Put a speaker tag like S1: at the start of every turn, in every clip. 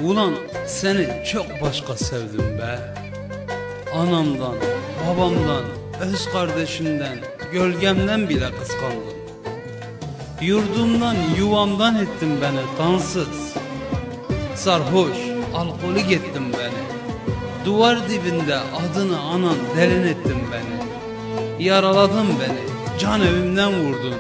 S1: Ulan seni çok başka sevdim be. Anamdan, babamdan, öz kardeşimden, gölgemden bile kıskandım. Yurdumdan, yuvamdan ettin beni kansız. Sarhoş, alkolik ettin beni. Duvar dibinde adını anan delin ettin beni. Yaraladın beni, can evimden vurdun.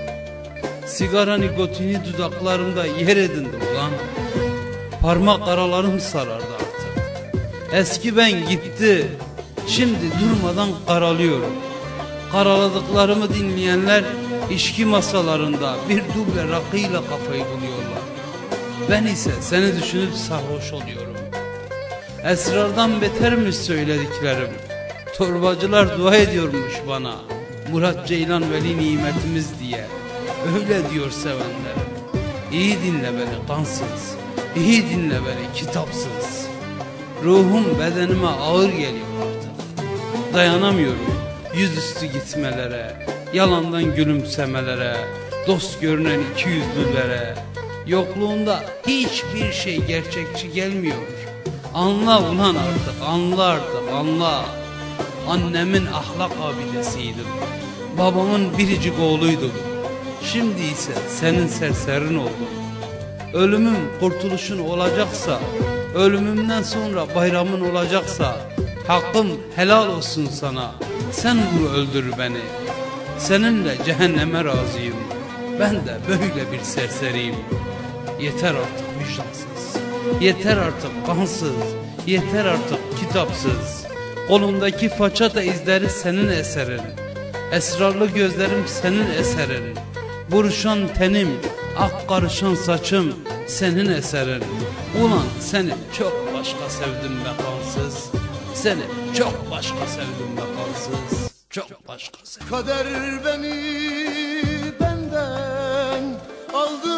S1: Sigara nikotini dudaklarımda yer edindi ulan. Parmak aralarım sarardı artık. Eski ben gitti, şimdi durmadan karalıyorum. Karaladıklarımı dinleyenler içki masalarında bir duble rakıyla kafayı buluyorlar. Ben ise seni düşünüp sarhoş oluyorum. Esrardan betermiş söylediklerim. Torbacılar dua ediyormuş bana, Murat Ceylan veli nimetimiz diye. Öyle diyor sevenlerim. İyi dinle beni kansız, İyi dinle beni kitapsız. Ruhum bedenime ağır geliyor artık. Dayanamıyorum yüzüstü gitmelere, yalandan gülümsemelere, dost görünen iki yüzlülere. Yokluğunda hiçbir şey gerçekçi gelmiyor. Anla ulan artık, anla artık, anla. Annemin ahlak abidesiydim, babamın biricik oğluydum. Şimdi ise senin serserin oldum. Ölümüm kurtuluşun olacaksa, ölümümden sonra bayramın olacaksa, hakkım helal olsun sana. Sen vur öldür beni. Seninle cehenneme razıyım. Ben de böyle bir serseriyim. Yeter artık vicdansız, yeter artık kansız, yeter artık kitapsız. Kolumdaki façata izleri senin eserin. Esrarlı gözlerim senin eserin. Buruşan tenim, ak karışan saçım senin eserin. Ulan seni çok başka sevdim be kansız. Seni çok başka sevdim be kansız. Çok başka sevdim.
S2: Kader beni benden aldı,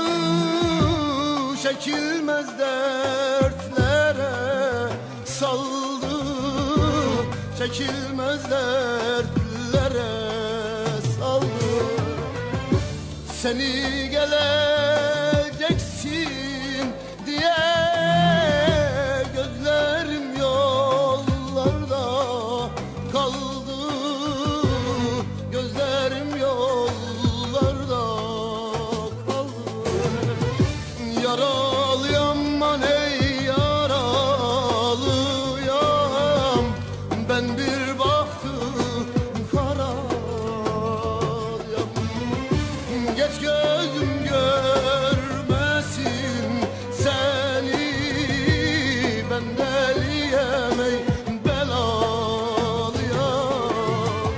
S2: çekilmez dertlere saldı, çekilmez dertlere saldı. Seni geleceksin diye gözlerim yollarda kaldı, gözlerim yollarda kaldı. Yaralıyam ey yaralıyam, ben bir baktım karalıyam. Geç gözüm görmesin seni, ben deliyem ey belalıyam.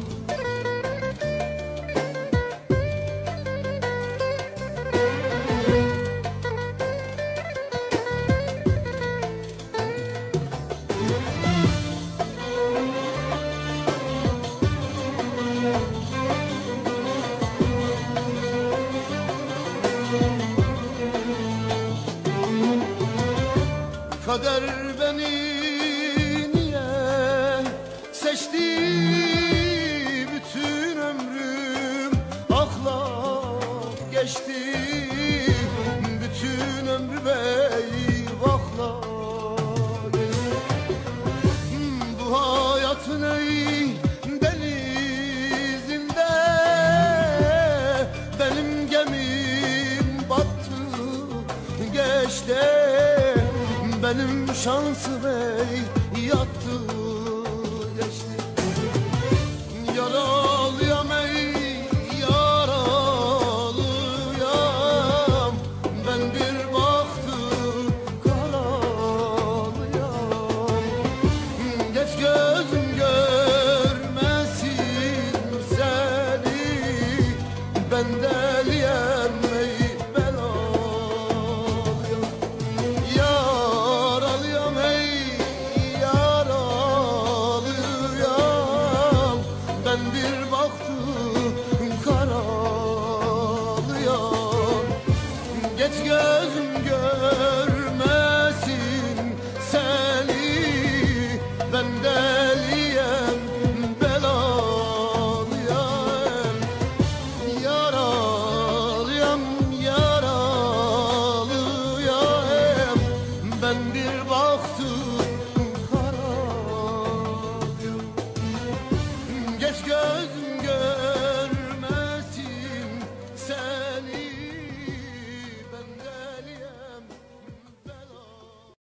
S2: Kader beni niye seçti, bütün ömrüm aklak geçti, bütün ömrüm eyvahla geçti. Bu hayatın ey denizinde benim gemim battı geçti. Benim şansım ey yattı geçti. Yaralıyam ey yaralıyam, ben bir baktım karalıyam. Geç gözüm görmesin seni, ben deliyem ey belalıyam. Yaralıyam ey yaralıyam, ben bir baktım karalıyam. Geç gözüm gör